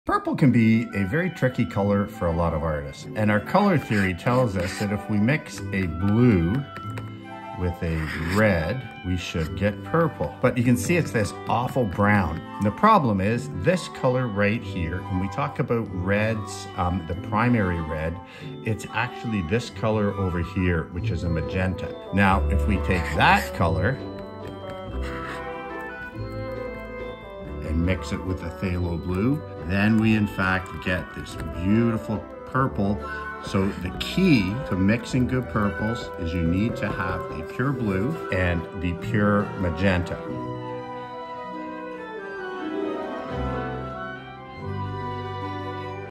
Purple can be a very tricky color for a lot of artists. And our color theory tells us that if we mix a blue with a red, we should get purple. But you can see it's this awful brown. And the problem is this color right here, when we talk about reds, the primary red, it's actually this color over here, which is a magenta. Now, if we take that color and mix it with a phthalo blue, then we in fact get this beautiful purple. So the key to mixing good purples is you need to have a pure blue and the pure magenta.